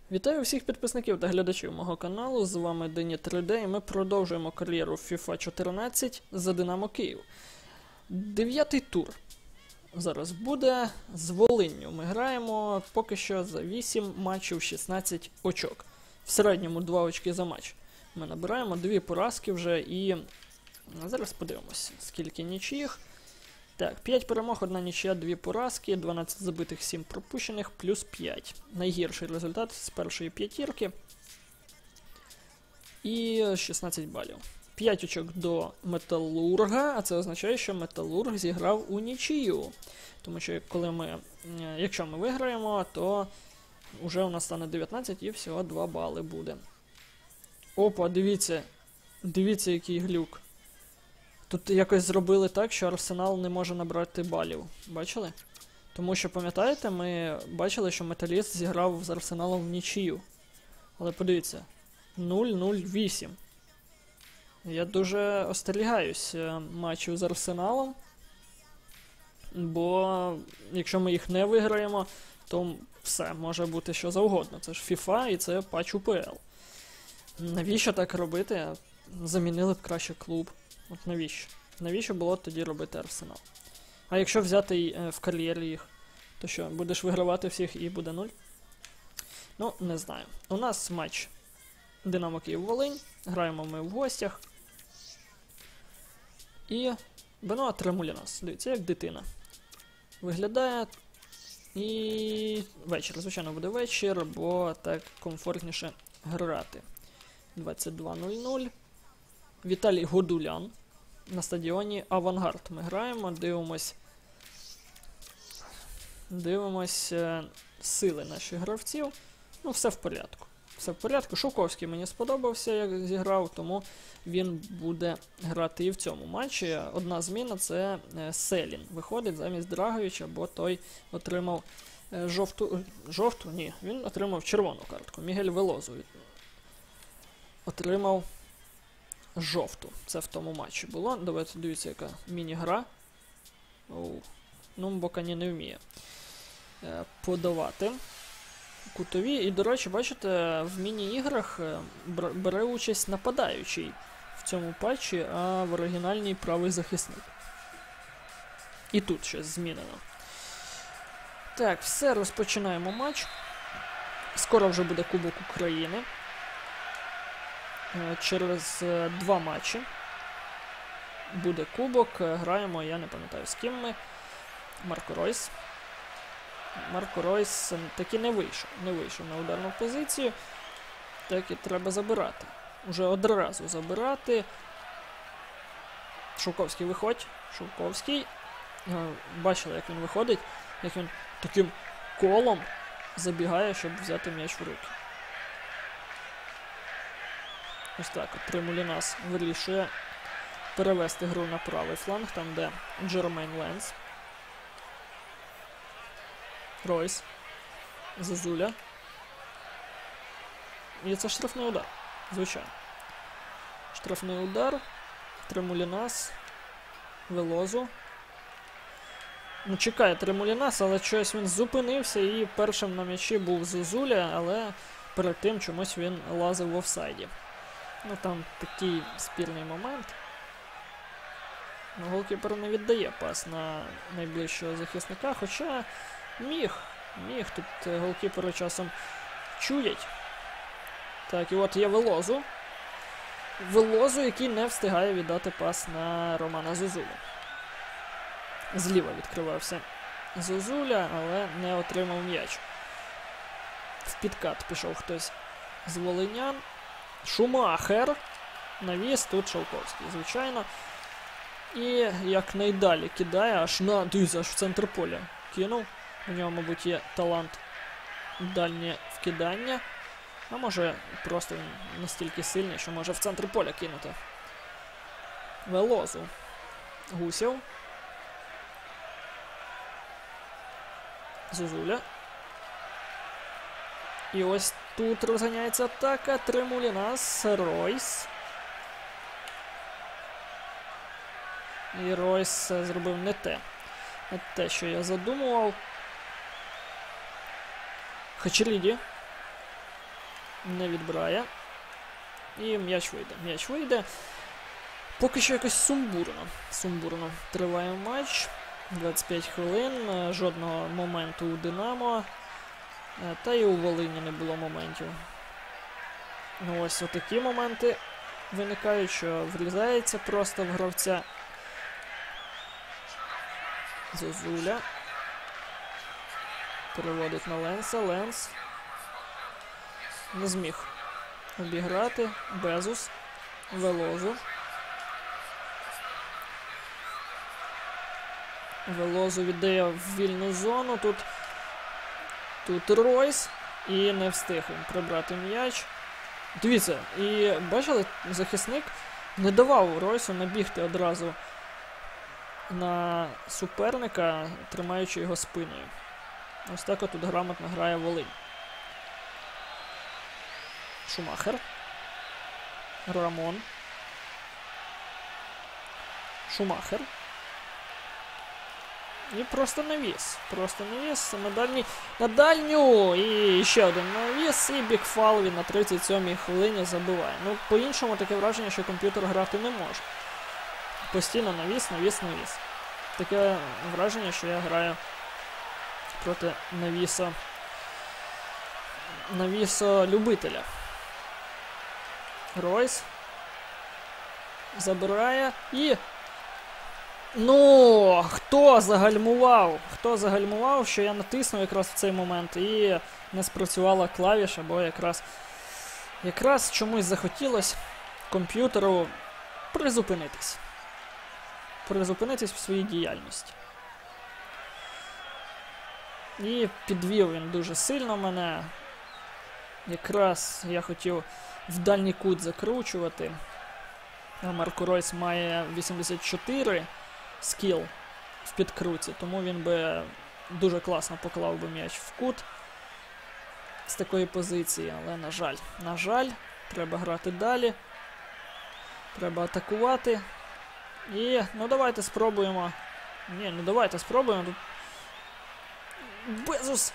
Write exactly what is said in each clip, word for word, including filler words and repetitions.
Вітаю всіх підписників та глядачів мого каналу, з вами Дені три де і ми продовжуємо кар'єру в FIFA чотирнадцять за Динамо Київ. Дев'ятий тур зараз буде, з Волинню ми граємо поки що за вісім матчів, шістнадцять очок. В середньому два очки за матч. Ми набираємо дві поразки вже і зараз подивимося, скільки нічиїх. Так, п'ять перемог, одна нічия, дві поразки, дванадцять забитих, сім пропущених, плюс п'ять. Найгірший результат з першої п'ятірки. І шістнадцять балів. п'ять очок до Металурга, а це означає, що Металург зіграв у нічию. Тому що коли ми, якщо ми виграємо, то вже у нас стане дев'ятнадцять і всього два бали буде. Опа, дивіться, дивіться який глюк. Тут якось зробили так, що Арсенал не може набрати балів. Бачили? Тому що, пам'ятаєте, ми бачили, що Металіст зіграв з Арсеналом в нічию. Але подивіться, нуль нуль вісім. Я дуже остерігаюсь матчів з Арсеналом. Бо якщо ми їх не виграємо, то все, може бути що завгодно. Це ж FIFA і це патч у пе ел. Навіщо так робити? Замінили б краще клуб. От навіщо? Навіщо було тоді робити Арсенал? А якщо взяти е, в кар'єрі їх, то що, будеш вигравати всіх і буде нуль? Ну, не знаю. У нас матч Динамо Київ-Волинь. Граємо ми в гостях. І Бенуа Тремулінос. Дивіться, як дитина. Виглядає. І вечір. Звичайно, буде вечір, бо так комфортніше грати. двадцять два нуль нуль. Віталій Годулян. На стадіоні Авангард ми граємо, дивимось, дивимось е, сили наших гравців. Ну, все в порядку. Все в порядку. Шовковський мені сподобався, як зіграв, тому він буде грати і в цьому матчі. Одна зміна – це е, Селін. Виходить замість Драговича, бо той отримав е, жовту... Жовту? Ні, він отримав червону картку. Мігель Велозу отримав жовту. Це в тому матчі було. Давайте дивіться, яка міні-гра. Оу. Ну, Бокані не вміє е, подавати кутові. І, до речі, бачите, в міні-іграх бере участь нападаючий в цьому патчі, а в оригінальній правий захисник. І тут щось змінено. Так, все, розпочинаємо матч. Скоро вже буде Кубок України. Через два матчі буде кубок, граємо, я не пам'ятаю з ким ми. Марко Ройс. Марко Ройс таки не вийшов, не вийшов на ударну позицію. Так і треба забирати. Уже одразу забирати. Шовковський виходь. Шовковський. Бачили, як він виходить, як він таким колом забігає, щоб взяти м'яч в руки. Ось так от Тремулінос вирішує перевести гру на правий фланг, там де Джермейн Ленс. Ройс. Зазуля. І це штрафний удар, звичайно. Штрафний удар. Тремулінос. Велозу. Ну, чекає Тремулінос, але щось він зупинився і першим на м'ячі був Зазуля, але перед тим чомусь він лазив в офсайді. Ну, там такий спірний момент. Ну, голкіпер не віддає пас на найближчого захисника, хоча міг, міг. Тут голкіпери часом чують. Так, і от є Велозу. Велозу, який не встигає віддати пас на Романа Зозулю. Зліва відкривався Зозуля, але не отримав м'яч. В підкат пішов хтось з волинян. Шумахер. Навіс, тут Шовковський, звичайно. І як найдалі кидає, аж на, дивіться, аж в центр поля кинув. У нього, мабуть, є талант дальнє вкидання. А може просто він настільки сильний, що може в центр поля кинути. Велозу. Гусєв. Зозуля. І ось тут розганяється атака. Тремулінос. Ройс. І Ройс зробив не те. Не те, що я задумував. Хачеріді. Не відбирає. І м'яч вийде. М'яч вийде. Поки що якось сумбурно. Сумбурно триває матч. двадцять п'ять хвилин. Жодного моменту у Динамо. Та і у Волині не було моментів. Ну ось отакі моменти виникають, що врізається просто в гравця. Зозуля. Переводить на Ленса. Ленс не зміг обіграти. Безус. Велозу. Велозу віддає в вільну зону. Тут, тут Ройс. І не встиг він прибрати м'яч. Дивіться, і бачили, захисник не давав Ройсу набігти одразу на суперника, тримаючи його спиною. Ось так от тут грамотно грає Волинь. Шумахер. Рамон. Шумахер. І просто навіс. Просто навіс на дальній... На дальню! І ще один навіс. І бікфал він на тридцять сьомій хвилині забиває. Ну, по-іншому таке враження, що комп'ютер грати не може. Постійно навіс, навіс, навіс. Таке враження, що я граю проти навіса... навісо-любителя. Ройс. Забирає і... Ну, хто загальмував? Хто загальмував, що я натиснув якраз в цей момент і не спрацювала клавіша, бо якраз якраз чомусь захотілося комп'ютеру призупинитись. Призупинитись в своїй діяльності. І підвів він дуже сильно мене. Якраз я хотів в дальній кут закручувати. А Марко Ройс має вісімдесят чотири скіл в підкруті, тому він би дуже класно поклав би м'яч в кут з такої позиції, але на жаль, на жаль, треба грати далі, треба атакувати і, ну давайте спробуємо, ні, ну давайте спробуємо, тут Безус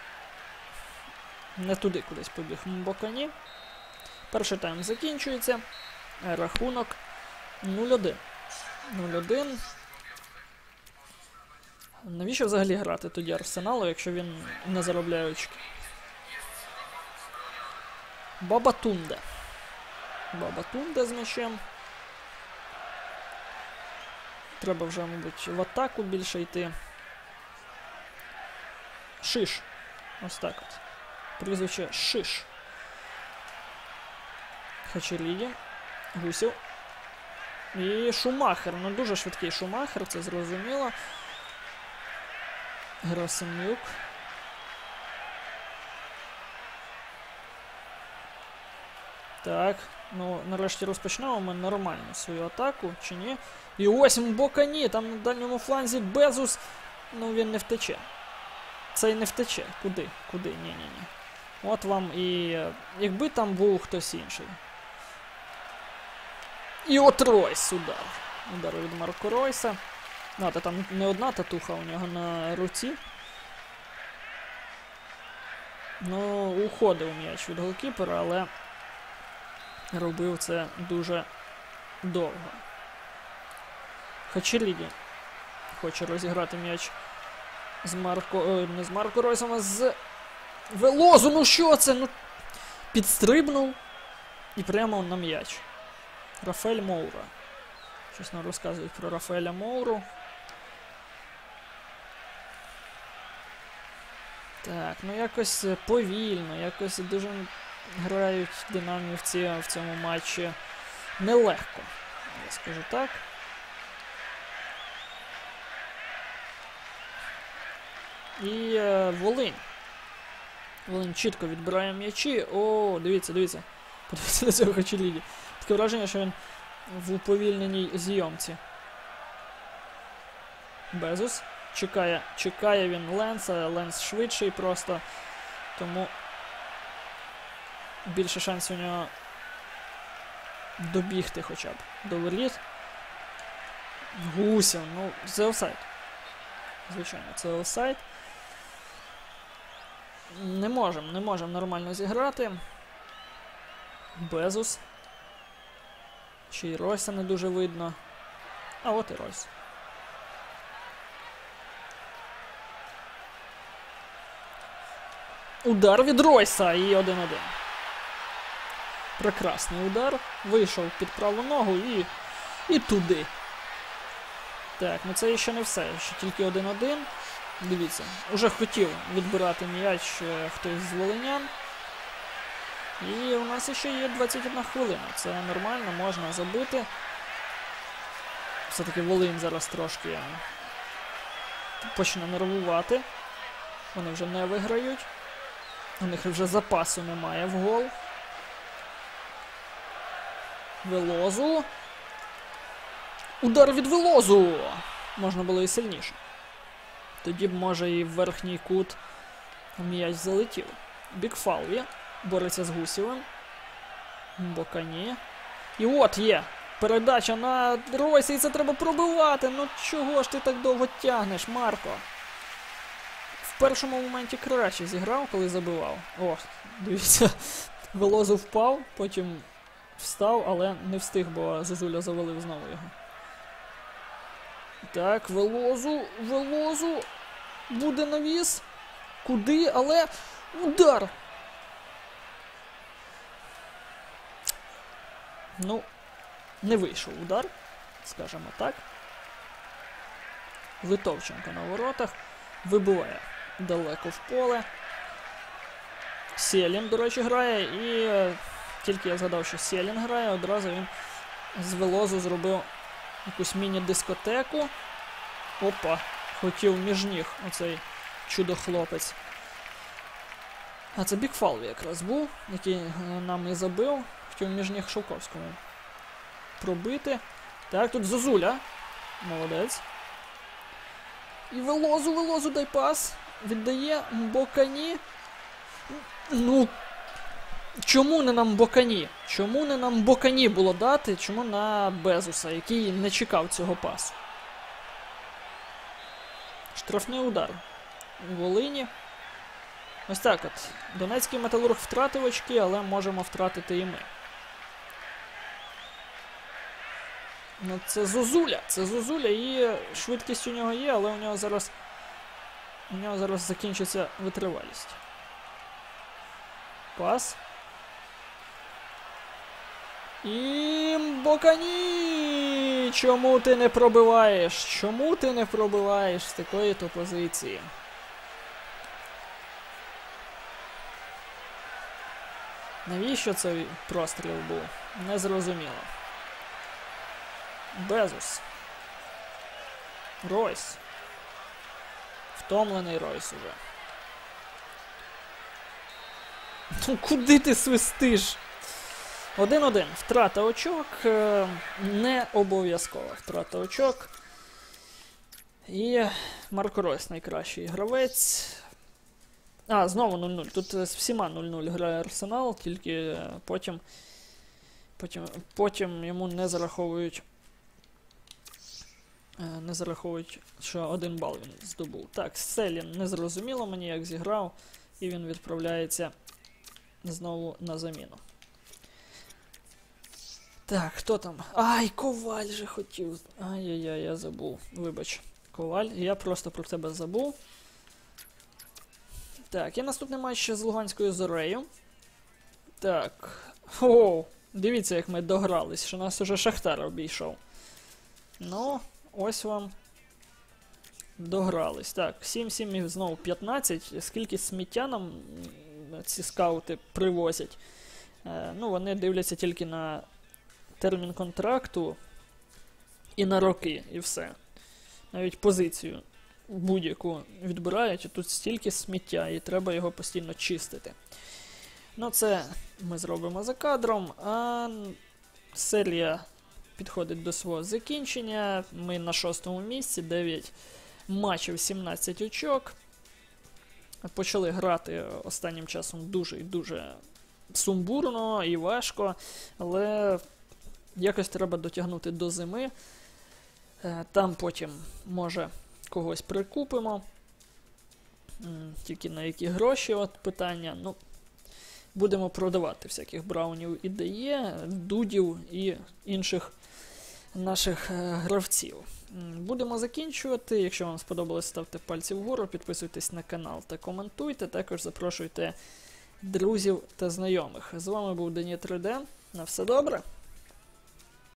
не туди кудись побіг Мбокані. Перший тайм закінчується, рахунок нуль один. нуль один. Навіщо взагалі грати тоді Арсеналу, якщо він не заробляє очки? Бабатунде. Бабатунде з м'ячем. Треба вже, мабуть, в атаку більше йти. Шиш. Ось так от. Прізвище Шиш. Хачеріді. Гусів. І Шумахер. Ну, дуже швидкий Шумахер, це зрозуміло. Герасим'юк. Так, ну, нарешті розпочнемо ми нормально свою атаку, чи ні? І ось Мбокані, там на дальньому фланзі Безус. Ну, він не втече. Цей не втече. Куди? Куди? Ні-ні-ні. От вам і... Якби там був хтось інший. І от Ройс удар. Удар від Марко Ройса. Ну, та там не одна татуха у нього на руці. Ну, уходив м'яч від голкіпера, але робив це дуже довго. Хачеріді хоче розіграти м'яч з Марко... О, не з Марко Ройсом, а з Велозу. Ну що це? Ну, підстрибнув і прямо на м'яч. Рафаель Моура. Щось нам розказують про Рафаеля Моуру. Так, ну якось повільно, якось дуже грають динамівці в цьому матчі нелегко, я скажу так. І е, Волинь. Волинь чітко відбирає м'ячі. О, дивіться, дивіться. Подивіться на цього Хачеріді. Таке враження, що він в уповільненій зйомці. Безус. Чекає, чекає він Ленса. Ленс швидший просто. Тому більше шансів у нього добігти хоча б до воріт. Гусів. Ну, це офсайд. Звичайно, це офсайд. Не можемо, не можемо нормально зіграти. Безус. Ще й Ройса не дуже видно. А от і Ройс. Удар від Ройса і один один. Прекрасний удар. Вийшов під праву ногу і... і туди. Так, ну це ще не все. Ще тільки один один. Дивіться, уже хотів відбирати м'яч е, хтось з волинян. І у нас ще є двадцять одна хвилина. Це нормально, можна забити. Все-таки Волинь зараз трошки почне нервувати. Вони вже не виграють. У них вже запасу немає в гол. Велозу. Удар від Велозу! Можна було і сильніше. Тоді б, може, і в верхній кут м'яч залетів. Бікфалві бореться з Гусєвим. Бокані. І от є! Передача на Ройса, і це треба пробивати! Ну чого ж ти так довго тягнеш, Марко? В першому моменті краще зіграв, коли забивав. О, дивіться, Велозу впав, потім встав, але не встиг, бо Зозуля завалив знову його. Так, Велозу, Велозу, буде навіс. Куди, але удар! Ну, не вийшов удар, скажімо так. Литовченко на воротах. Вибиває далеко в поле. Селін, до речі, грає. І е, тільки я згадав, що Селін грає, одразу він з Велозу зробив якусь міні-дискотеку. Опа, хотів між ніг оцей чудо-хлопець. А це Бікфалві якраз був, який нам і забив. Хотів між ніг Шовковському пробити. Так, тут Зозуля. Молодець. І Велозу, Велозу, дай пас. Віддає Бокані. Ну, чому не нам Бокані? Чому не нам Бокані було дати? Чому на Безуса, який не чекав цього пасу? Штрафний удар у Волині. Ось так от. Донецький Металург втратив очки, але можемо втратити і ми. Ну, це Зозуля. Це Зозуля, і швидкість у нього є, але у нього зараз у нього зараз закінчиться витривалість. Пас. І Бокані! Чому ти не пробиваєш? Чому ти не пробиваєш з такої-то позиції? Навіщо цей простріл був? Незрозуміло. Безус. Ройс. Втомлений Ройс уже. Ну куди ти свистиш? один-один. Втрата очок. Не обов'язкова втрата очок. І Марко Ройс найкращий гравець. А, знову нуль-нуль. Тут з всіма нуль-нуль грає Арсенал, тільки потім, потім, потім йому не зараховують, не зараховують, що один бал він здобув. Так, Селін не зрозуміло мені, як зіграв, і він відправляється знову на заміну. Так, хто там? Ай, Коваль же хотів. Ай-яй-яй, я забув. Вибач, Коваль, я просто про тебе забув. Так, і наступний матч з Луганською Зорею. Так. О, дивіться, як ми догрались, що нас уже Шахтар обійшов. Ну, ось вам догрались. Так, сім-сім і знову п'ятнадцять. Скільки сміття нам ці скаути привозять. Е, ну, вони дивляться тільки на термін контракту і на роки, і все. Навіть позицію будь-яку відбирають, і тут стільки сміття, і треба його постійно чистити. Ну, це ми зробимо за кадром, а серія підходить до свого закінчення. Ми на шостому місці, дев'ять матчів, сімнадцять очок. Почали грати останнім часом дуже і дуже сумбурно і важко, але якось треба дотягнути до зими. Там потім, може, когось прикупимо. Тільки на які гроші, от питання. Ну, будемо продавати всяких браунів і ДЕ, дудів і інших наших е, гравців. Будемо закінчувати. Якщо вам сподобалось, ставте пальці вгору, підписуйтесь на канал та коментуйте. Також запрошуйте друзів та знайомих. З вами був Дені три де. На все добре!